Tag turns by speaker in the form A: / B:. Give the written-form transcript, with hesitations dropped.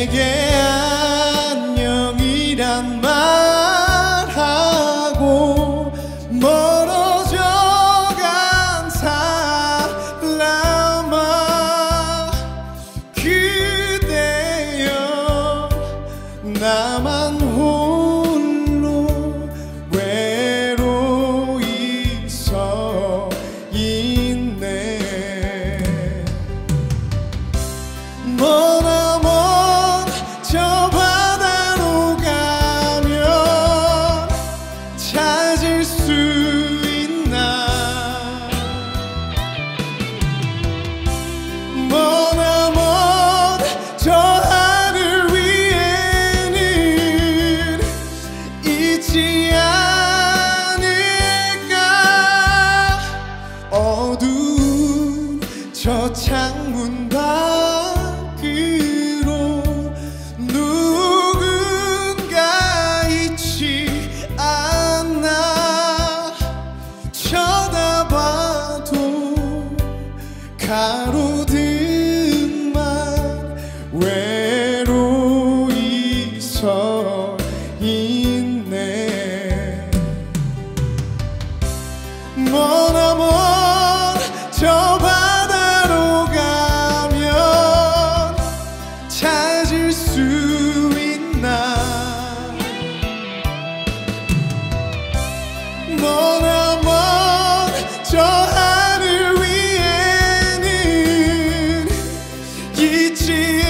A: 내게 안녕이란 말하고 멀어져간 사람아, 그대여 나만 홀로 외로이 서 있네. 머나먼 저 바다로 가면 찾을 수 있나. 머나먼 저 하늘 위에는 있지 않을까. 어두운 저 창문 밖으로 누군가 있지 않나. 쳐다봐도 가로등만 외로이 서 있네. 머나먼 저 바다로 가면 찾을 수 있나. 머나먼 저 하늘 위에는 있지